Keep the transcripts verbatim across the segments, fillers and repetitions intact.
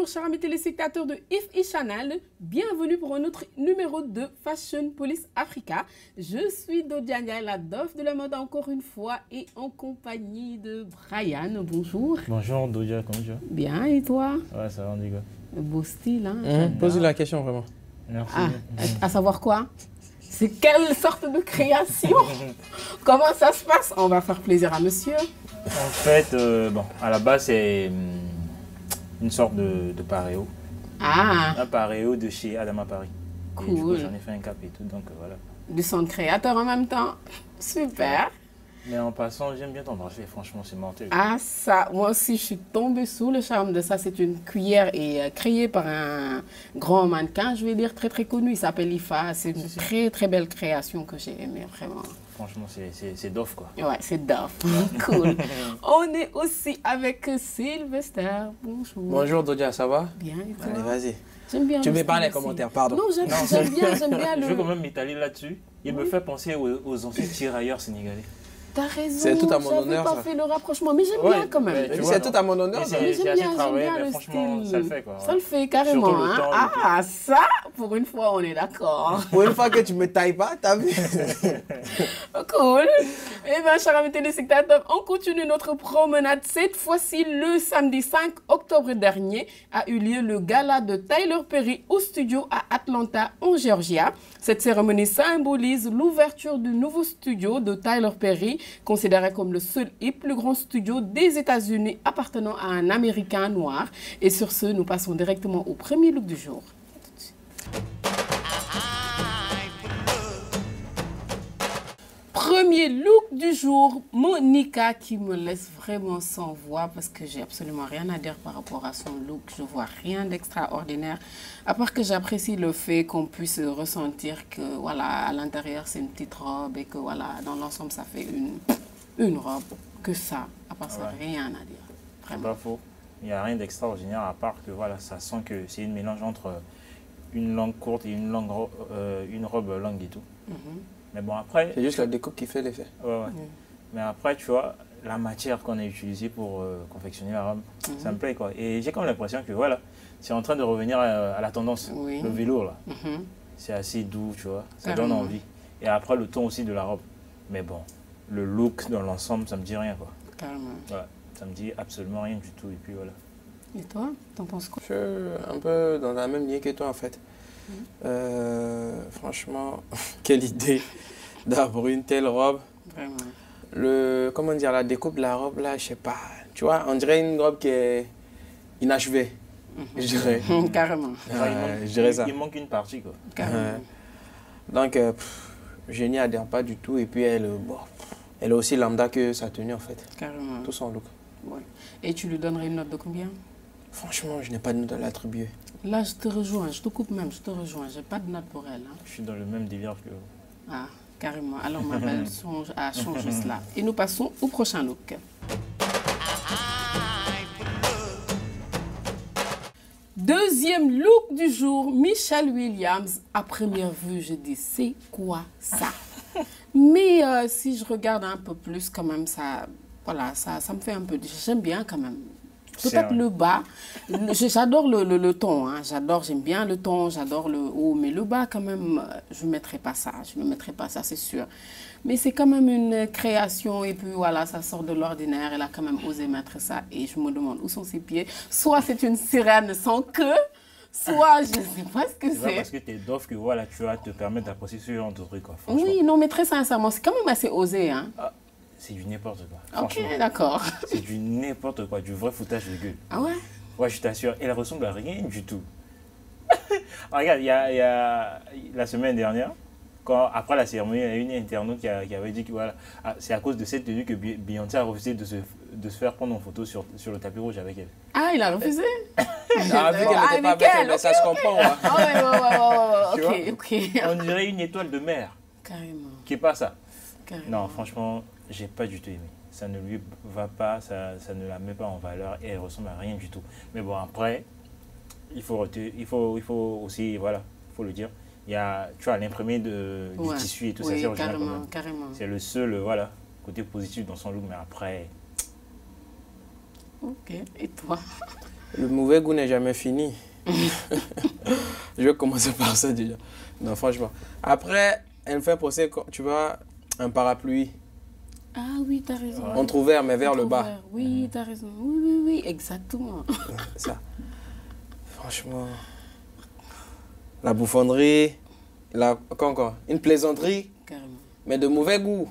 chers amis téléspectateurs de If E Channel, bienvenue pour un autre numéro de Fashion Police Africa. Je suis Dodia Ndiaye, la Dof de la mode encore une fois et en compagnie de Brian. Bonjour. Bonjour Dodia, comment tu vas? Bien, et toi? Ouais, ça va, on dit quoi? Beau style, hein? Mmh, Pose-lui la question vraiment. Merci. Ah, à savoir quoi? C'est quelle sorte de création? Comment ça se passe? On va faire plaisir à monsieur. En fait, euh, bon, à la base, c'est hum, une sorte de, de paréo. Ah, Un paréo de chez Adama Paris. Et du coup, cool. j'en ai fait un cap et tout, donc euh, voilà. Du son de créateur en même temps. Super. Mais en passant, j'aime bien t'embrasser, franchement, c'est mortel. Ah ça, moi aussi je suis tombée sous le charme de ça. C'est une cuillère et euh, créée par un grand mannequin, je vais dire très très connu. Il s'appelle Ifa. C'est une très très belle création que j'ai aimée vraiment. Franchement, c'est d'off quoi. Ouais, c'est dope. Cool. On est aussi avec Sylvester. Bonjour. Bonjour Dodia, ça va? Bien, et toi? Allez, vas-y. J'aime bien. Tu le mets pas style les aussi. commentaires, pardon. Non, j'aime Non, j'aime bien, j'aime bien Je veux quand le... même m'étaler là-dessus. Il me fait penser aux, aux anciens tirailleurs sénégalais. T'as raison, C'est tout à mon j'avais honneur, pas ça. fait le rapprochement, mais j'aime Ouais, bien quand même. ouais, tu vois, C'est non. tout à mon honneur. Mais ça. c'est- Mais j'ai j'aime assez bien, j'aime travaillé, bien mais le franchement, style. ça le fait, quoi, Ça ouais. le fait carrément. Surtout le Hein. temps, le Ah, ça, pour une fois, on est d'accord. Pour une fois que tu me tailles pas, t'as vu? Cool. Eh bien, chers amis téléspectateurs, on continue notre promenade. Cette fois-ci, le samedi cinq octobre dernier, a eu lieu le gala de Tyler Perry au studio à Atlanta, en Georgia. Cette cérémonie symbolise l'ouverture du nouveau studio de Tyler Perry, considéré comme le seul et plus grand studio des États-Unis appartenant à un Américain noir. Et sur ce, nous passons directement au premier look du jour. Premier look du jour, Monica qui me laisse vraiment sans voix parce que j'ai absolument rien à dire par rapport à son look. Je vois rien d'extraordinaire, à part que j'apprécie le fait qu'on puisse ressentir que voilà, à l'intérieur c'est une petite robe et que voilà, dans l'ensemble ça fait une, une robe. Que ça, à part ça, Ouais. rien à dire. C'est Vraiment. pas faux. Il n'y a rien d'extraordinaire à part que voilà, ça sent que c'est une mélange entre une langue courte et une, langue, ro- euh, une robe longue et tout. Mhm. Mais bon, après, C'est juste la découpe qui fait l'effet. ouais, ouais. Mhm. Mais après, tu vois, la matière qu'on a utilisée pour euh, confectionner la robe, Mhm. ça me plaît quoi. Et j'ai comme l'impression que voilà, c'est en train de revenir à, à la tendance. Oui. Le vélo là, Mhm. c'est assez doux, tu vois, ça Carrément. donne envie. Et après, le ton aussi de la robe. Mais bon, le look dans l'ensemble, ça me dit rien quoi. Carrément. Voilà, ça me dit absolument rien du tout. Et puis voilà. Et toi, t'en penses quoi? Je suis un peu dans la même ligne que toi en fait. Euh, franchement, quelle idée d'avoir une telle robe. Vraiment. Le, comment dire, la découpe de la robe là, je sais pas. Tu vois, on dirait une robe qui est inachevée, je dirais. Carrément. Enfin, il Ouais, manque- je dirais il- ça. il manque une partie quoi. Carrément. Ouais. Donc, euh, pff, je n'y adhère pas du tout. Et puis, elle, euh, bon, elle est aussi lambda que sa tenue, en fait. Carrément. Tout son look. Ouais. Et tu lui donnerais une note de combien? Franchement, je n'ai pas de note à l'attribuer. Là, je te rejoins, je te coupe même, je te rejoins. J'ai pas de note pour elle. Hein. Je suis dans le même délire que vous. Ah, carrément. Alors, ma belle songe à changer cela. Et nous passons au prochain look. Deuxième look du jour, Michelle Williams. À première vue, je dis, c'est quoi ça? Mais euh, si je regarde un peu plus, quand même, ça, voilà, ça, ça me fait un peu... J'aime bien quand même. C'est Peut-être vrai. le bas. Le- J'adore le, le, le ton. Hein. J'adore, j'aime bien le ton, j'adore le haut. Mais le bas, quand même, euh, je ne mettrai pas ça. Je ne mettrai pas ça, c'est sûr. Mais c'est quand même une création. Et puis voilà, ça sort de l'ordinaire. Elle a quand même osé mettre ça. Et je me demande où sont ses pieds. Soit c'est une sirène sans queue, soit je ne sais pas ce que C'est pas parce c'est. que tu es d'offre que voilà, tu vas te permettre d'apprécier ce genre de truc quoi. Franchement. Oui, non, mais très sincèrement, c'est quand même assez osé. Hein. Ah, c'est du n'importe quoi. Ok, Franchement. d'accord. C'est du n'importe quoi, du vrai foutage de gueule. Ah ouais? Ouais, je t'assure, elle ressemble à rien du tout. Regarde, il y a, il y a la semaine dernière, quand, après la cérémonie, il y a une internaute qui, a- qui avait dit que voilà, ah, c'est à cause de cette tenue que Bi- Beyoncé a refusé de se, de se faire prendre en photo sur, sur le tapis rouge avec elle. Ah, il a refusé? Ah, vu qu'elle Ah, n'était pas avec avec elle, elle, mais ça se comprend. Hein. Ah ouais, ouais, ouais, ouais, ouais, Tu ok, ok. On dirait une étoile de mer, Carrément, qui est pas ça. carrément. Non, franchement, j'ai pas du tout aimé. Ça ne lui va pas, ça, ça ne la met pas en valeur et elle ressemble à rien du tout. Mais bon, après, il faut, rete- il faut, il faut aussi, voilà, il faut le dire, il y a, tu vois, l'imprimé de, du Ouais. tissu et tout ça, Oui, c'est original quand carrément, même. carrément. C'est le seul, euh, voilà, côté positif dans son look, mais après, Ok, et toi? Le mauvais goût n'est jamais fini. Je vais commencer par ça déjà. Non, franchement. Après, elle me fait penser, tu vois, un parapluie. Ah oui, t'as raison. Entrouvert, mais vers le bas. Entrouvert. Oui, t'as raison. Oui, oui, oui, exactement. Ça. Franchement. La bouffonnerie. La... Quoi encore? Une plaisanterie. Carrément. Mais de mauvais goût.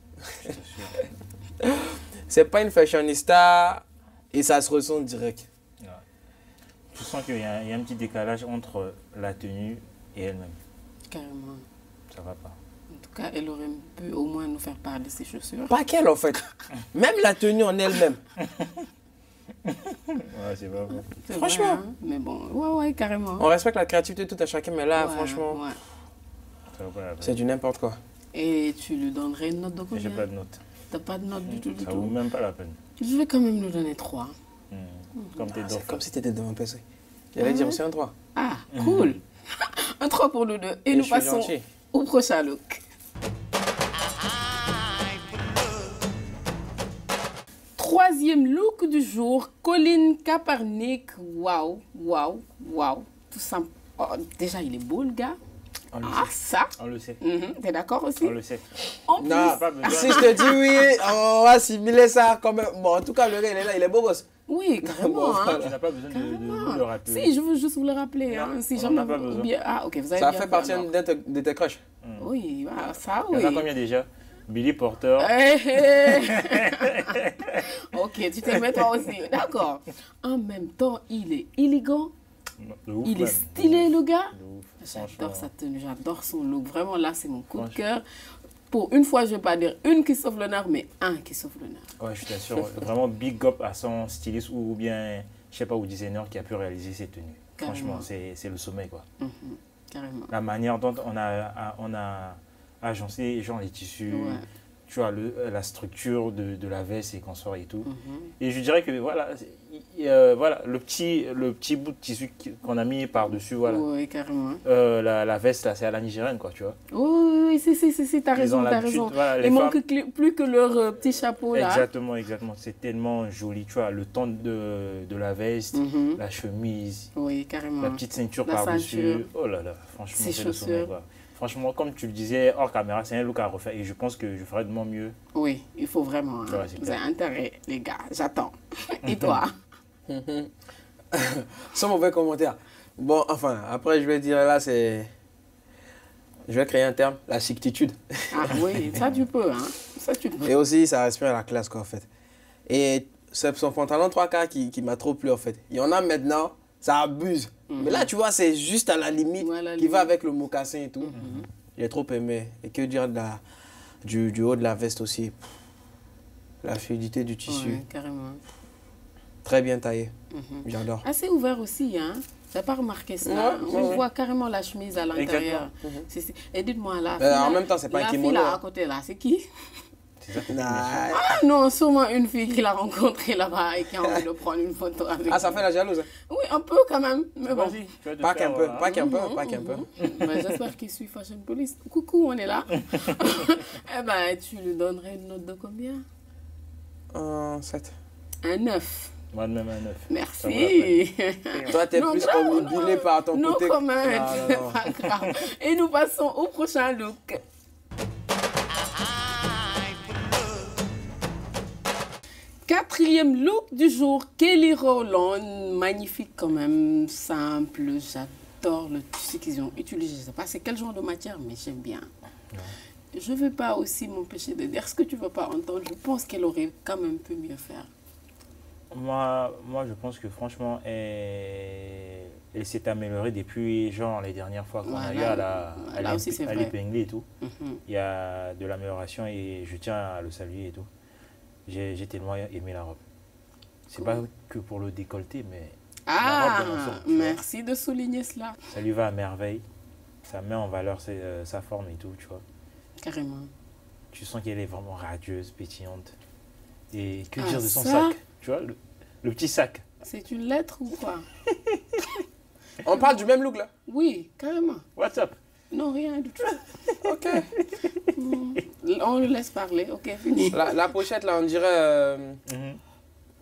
C'est pas une fashionista et ça se ressent direct. Ouais. Je sens qu'il y, y a un petit décalage entre la tenue et elle-même. Carrément. Ça va pas. En tout cas, elle aurait pu au moins nous faire part de ses chaussures. Pas qu'elle en fait. Même la tenue en elle-même. Ouais, c'est pas vrai. C'est Franchement. vrai, hein. Mais bon, ouais, ouais, carrément. On respecte la créativité de tout à chacun, mais là, Ouais, franchement, ouais. Ça va pas la peine. c'est du n'importe quoi. Et tu lui donnerais une note de combien? J'ai pas de note. T'as pas de note du tout, du Ça tout. vaut même pas la peine. Je vais quand même lui donner trois. Mmh. Comme t'es Ah, d'or. c'est comme si tu étais devant un P C. J'allais dire aussi un trois. Ah, cool. Un trois pour nous deux. Et, Et nous je suis passons gentil. au prochain look. Troisième look du jour, Colin Kaepernick. Waouh, waouh, waouh. Tout simple. Oh, déjà, il est beau, le gars. On le Ah, sait. ça. On le sait. Mhm, t'es d'accord aussi? On le sait. En plus, Non, pas besoin. si je te dis oui, on va assimiler ça comme... Bon, en tout cas, le gars, il est là, il est beau gosse. oui, carrément. Bon, hein. voilà. Tu n'as pas besoin de, de, de Carrément. le rappeler. Si, je veux juste vous le rappeler. Non, Hein. Si on jamais n'a pas vous- besoin. bien- Ah, ok, vous avez Ça bien fait fait partie alors. d'un de tes- de tes crushs. Oui, ah, ça, Il oui. y en a combien déjà? Billy Porter. Eh, eh. Ok, tu t'aimais toi aussi. D'accord. En même temps, il est élégant, De ouf, il même. est stylé, le gars. De ouf, J'adore franchement. sa tenue, j'adore son look. Vraiment, là, c'est mon coup de Franchement. cœur. Pour une fois, je ne vais pas dire une qui sauve l'honneur, mais un qui sauve l'honneur. Ouais, je t'assure. Vraiment big up à son styliste ou bien, je sais pas, au designer qui a pu réaliser ces tenues. Carrément. Franchement, c'est c'est le sommet, quoi. Mhm, carrément. La manière dont on a, on a agencé genre, les tissus, Ouais. tu vois, le, la structure de, de la veste et consort et tout. Mhm. Et je dirais que voilà, c'est- euh, voilà le, petit, le petit bout de tissu qui- qu'on a mis par-dessus, voilà. Oui, carrément. Euh, la, la veste, là, c'est à la nigérienne, quoi, tu vois. Oui, oui, oui, si, si, si, si, t'as Ils raison, ont t'as l'habitude, raison. voilà, les Il manque femmes- cl- plus que leur euh, petit chapeau, là. Exactement, exactement. C'est tellement joli, tu vois, le ton de, de la veste, Mhm. la chemise, Oui, carrément. la petite ceinture La par-dessus. ceinture. Oh là là, franchement, Ses c'est le sommet, chaussures. quoi. Franchement, comme tu le disais, hors caméra, c'est un look à refaire et je pense que je ferai de mon mieux. Oui, il faut vraiment. hein. Ouais, c'est Vous clair. avez intérêt, les gars. J'attends. Et toi? Sans mauvais commentaire. Bon, enfin, après, je vais dire là, c'est... Je vais créer un terme, la chictitude. Ah oui, ça tu peux, hein. Ça tu peux. Et aussi, ça respire la classe, quoi, en fait. Et c'est son pantalon trois quarts qui, qui m'a trop plu, en fait. Il y en a maintenant, ça abuse. Mais là, tu vois, c'est juste à la limite, Ouais, à la qui limite. va avec le mocassin et tout. J'ai trop aimé. Et que dire de la, du, du haut de la veste aussi. Pff, la fluidité du tissu. Ouais, carrément. Très bien taillé. Mhm. J'adore. Assez ouvert aussi, hein. T'as pas remarqué ça? Ouais, On ouais, ouais. voit carrément la chemise à l'intérieur. Exactement. C'est- c'est- Et dites-moi là. Mais en même temps, c'est pas un la kimono, fille là hein. à côté là, c'est qui? C'est ça. Nah. Ah non, sûrement une fille qu'il a rencontrée là-bas et qui a envie de prendre une photo avec. Ah, ça fait la jalouse. hein. Oui, un peu quand même. Mais bon. Vas-y, tu vas te Pas faire, qu'un peu, hein. pas qu'un peu, pas qu'un peu. Ben, j'espère qu'il suit Fashion Police. Coucou, on est là. Eh ben, tu lui donnerais une note de combien? Un sept. Un neuf. Moi de même un neuf. Merci. Toi, t'es Non, plus grave, omnibulé non. par ton Non, côté. quand même, Non, c'est non, non. pas grave. Et nous passons au prochain look. Quatrième look du jour, Kelly Rowland. Magnifique quand même, simple. J'adore le tissu qu'ils ont utilisé. Je sais pas c'est quel genre de matière, mais j'aime bien. Je ne vais pas aussi m'empêcher de dire ce que tu ne veux pas entendre. Je pense qu'elle aurait quand même pu mieux faire. Moi, moi, je pense que franchement, elle, elle s'est améliorée depuis genre les dernières fois qu'on Voilà. a eu à la à Là l'ép- aussi, c'est à vrai. l'épingler et tout. Mhm. Il y a de l'amélioration et je tiens à le saluer et tout. J'ai j'ai tellement aimé la robe. C'est pas que pour le décolleté, mais Ah, robe dans l'ensemble, tu vois. merci de souligner cela. ça lui va à merveille. Ça met en valeur ses, euh, sa forme et tout, tu vois. Carrément. Tu sens qu'elle est vraiment radieuse, pétillante. Et que Ah, dire de son ça sac? Tu vois, le, le petit sac. C'est une lettre ou quoi? On parle du même look là. Oui, carrément. What's up? Non, rien du tout. Ok. Mm. On le laisse parler. Ok, fini. La, la pochette là, on dirait euh, Mhm.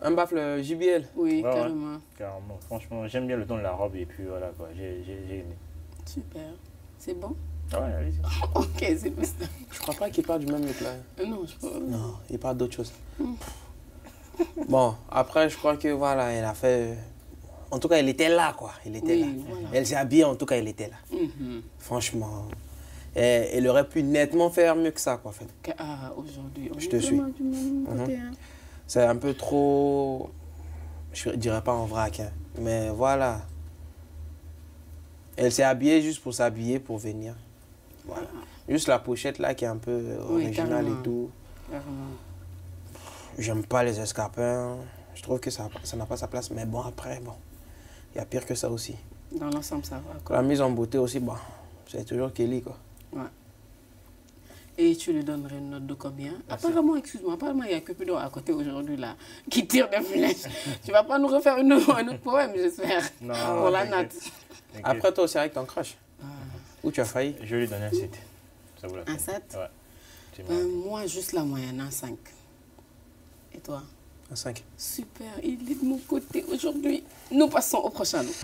Un baffle J B L. Oui, Ouais, ouais. carrément. Carrément. Franchement, j'aime bien le ton de la robe et puis voilà quoi. J'ai j'ai- j'ai aimé. Super. C'est bon? Ah ouais, allez-y. Ok, c'est plus ça. Je crois pas qu'il parle du même look là. Euh, Non, je peux. Non, il parle d'autre chose. Bon, après, je crois que voilà, elle a fait. En tout cas, elle était là, quoi. Elle était Oui, là. voilà. Elle s'est habillée, en tout cas, elle était là. Mhm. Franchement. Elle, elle aurait pu nettement faire mieux que ça, quoi, en fait. Que- Ah, aujourd'hui, on Je est te suis. vraiment du même côté, hein. C'est un peu trop. Je dirais pas en vrac, hein. Mais voilà. Elle s'est habillée juste pour s'habiller, pour venir. Voilà. Juste la pochette là qui est un peu Oui, originale carrément. et tout. Carrément. J'aime pas les escarpins. Je trouve que ça ça n'a pas sa place. Mais bon, après, bon. Il y a pire que ça aussi. Dans l'ensemble, ça va, quoi. La mise en beauté aussi, bon. C'est toujours Kelly, quoi. Ouais. Et tu lui donnerais une note de combien? Apparemment, excuse-moi, apparemment, il y a Cupidon à côté aujourd'hui, là, qui tire des flèches. Tu vas pas nous refaire une, un autre poème, j'espère, Non, pour la t'inquiète, note. t'inquiète. Après, toi aussi, avec ton crush. Ah. Où tu as failli? Je vais lui donner un sept. Ça vaut la Un peine. sept? Ouais. Tu m'as- Ben, moi, juste la moyenne, un cinq. Et toi? Un cinq. Super, il est de mon côté aujourd'hui. Nous passons au prochain look.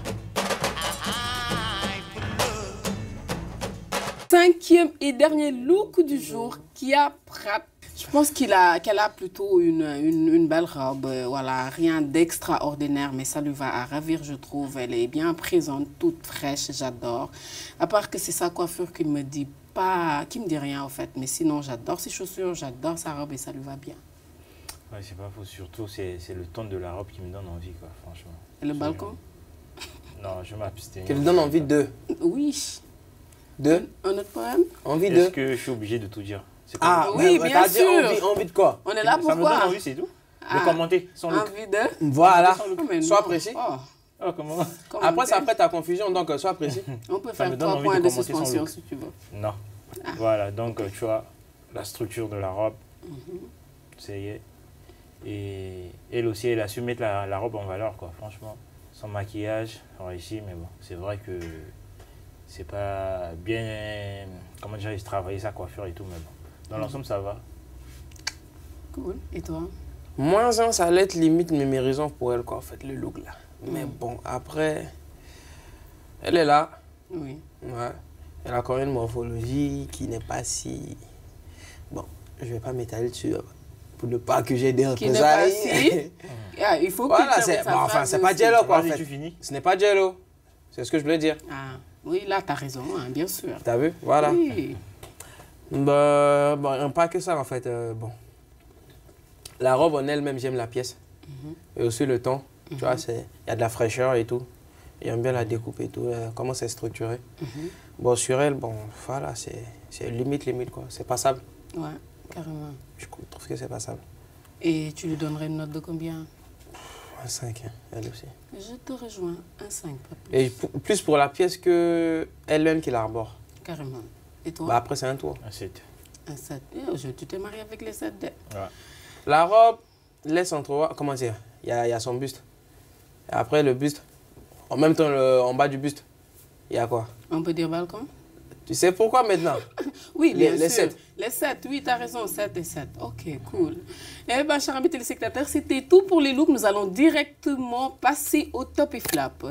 Cinquième et dernier look du jour, Kia Pratt. Je pense qu'il a, qu'elle a plutôt une, une, une belle robe, euh, voilà, rien d'extraordinaire, mais ça lui va à ravir, je trouve. Elle est bien présente, toute fraîche, j'adore. À part que c'est sa coiffure qui me dit pas, qui me dit rien en fait, mais sinon j'adore ses chaussures, j'adore sa robe et ça lui va bien. Ouais, c'est pas faux. Surtout, c'est c'est le ton de la robe qui me donne envie, quoi, franchement. Et le Je- balcon? Non, je m'abstiens. Qui lui donne envie de. Oui. De. Un autre poème? Envie Est-ce de. que je suis obligé de tout dire? C'est pas Ah, Oui, mais bien t'as dit sûr. Envie, envie de quoi? On est là Ça me donne pourquoi? envie, c'est tout. Ah. Le commenter, sans le. Envie de... Voilà. Oh, mais Sois non. précis. Oh, Oh, comment? comment Après, ça dire? prête ta confusion, donc euh, sois précis. On peut Ça faire me donne trois envie points de de commenter sans suspension look. si tu veux. Non. Ah. Voilà, donc euh, tu vois, la structure de la robe, Mhm. c'est y est. Et elle aussi, elle a su mettre la, la robe en valeur, quoi, franchement. Son maquillage, réussi, mais bon, c'est vrai que c'est pas bien, comment dire, il travailler sa coiffure et tout, mais bon. Dans l'ensemble, ça va. Cool. Et toi? Moins un, ça allait être limite mémérisant pour elle, quoi, en fait, le look là. Mais bon, après, elle est là. Oui. Ouais. Elle a encore une morphologie qui n'est pas si. Bon, je vais pas m'étaler dessus euh, pour ne pas que j'ai des Qui n'est pas représailles. si... Ah, il faut Voilà, qu'il c'est termine sa bon, enfin, phrase c'est pas aussi. Jello, quoi, en Vas-y, fait. tu finis. Ce n'est pas Jello. C'est ce que je voulais dire. Ah, oui, là, tu as raison, hein, bien sûr. T'as vu? Voilà. Oui. Bah, bon, pas que ça, en fait. euh, bon. La robe en elle-même, j'aime la pièce. Mhm. Et aussi le ton. Tu vois, c'est- il y a de la fraîcheur et tout. J'aime bien la découpe et tout, euh, comment c'est structuré. Mhm. Bon, sur elle, bon, voilà, c'est c'est limite, limite, quoi. C'est passable. Ouais, carrément. Je trouve que c'est passable. Et tu lui donnerais une note de combien? Un cinq, hein, elle aussi. Je te rejoins, un cinq, pas plus. Et p- plus pour la pièce que elle-même qui l'arbore. Carrément. Et toi? Bah, après, c'est un tour. Un sept. Un sept. Eh, je- tu t'es marié avec les sept. Ouais. La robe laisse entrevoir, comment dire, il y a, il y a son buste. Et après, le buste, en même temps, le- en bas du buste, il y a quoi? On peut dire balcon? Tu sais pourquoi maintenant? Oui, Les- bien les sûr. sept. Les sept, oui, tu as raison, sept et sept. Ok, cool. Eh bien, chers amis téléspectateurs, c'était tout pour les looks. Nous allons directement passer au top et flop.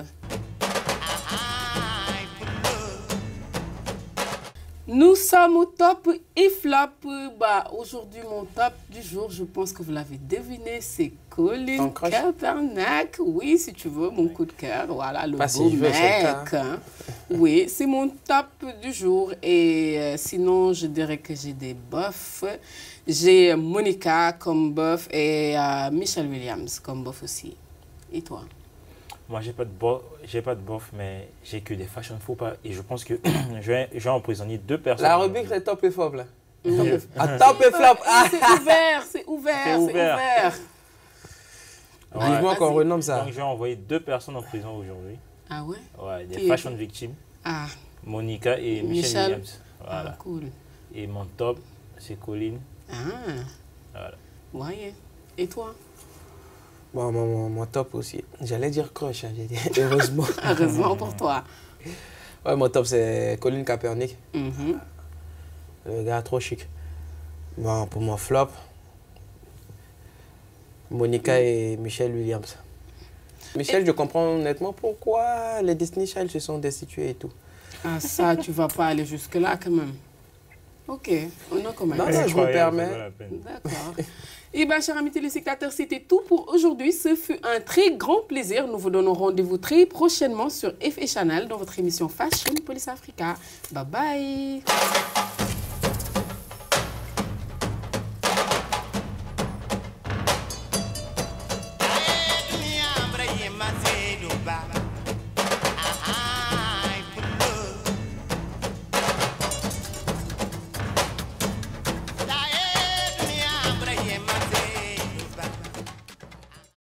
Nous sommes au top et flop. Bah, aujourd'hui, mon top du jour, je pense que vous l'avez deviné, c'est Colin Ton crush? Kaepernick. Oui, si tu veux, mon coup de cœur. Voilà, le Pas si beau je veux, c'est le mec. cas. hein. Oui, c'est mon top du jour. Et euh, sinon, je dirais que j'ai des bofs. J'ai Monica comme bof et euh, Michelle Williams comme bof aussi. Et toi? Moi, j'ai pas de bof, j'ai pas de bof, mais j'ai que des fashion faux pas. Et je pense que je vais, je vais emprisonner deux personnes. La rubrique, c'est top et flop, là. Mhm. Ah, top et flop! Ah, C'est ouvert, c'est ouvert, C'est c'est ouvert. ouvert. Ouais. vivement qu'on Vas-y. renomme ça. Donc, je vais envoyer deux personnes en prison aujourd'hui. Ah ouais? Ouais, des Qui est- fashion victimes. Ah, Monica et Michelle, Michelle. Williams. Voilà. ah, cool. Et mon top, c'est Colin. Ah, Voilà. voyez. Et toi? Bon, mon, mon- mon top aussi. J'allais dire crush, hein, j'ai dit. Heureusement. Heureusement pour toi. Ouais, mon top, c'est Colin Kaepernick. Mhm. Le gars trop chic. Bon, pour mon flop, Monica et Michelle Williams. Michelle, et... je comprends honnêtement pourquoi les Destiny Child se sont destitués et tout. Ah ça, tu vas pas aller jusque-là quand même. Ok, on a quand même. Non, non, je me permets. D'accord. Et bien, chers amis téléspectateurs, c'était tout pour aujourd'hui. Ce fut un très grand plaisir. Nous vous donnons rendez-vous très prochainement sur F A Channel dans votre émission Fashion Police Africa. Bye bye.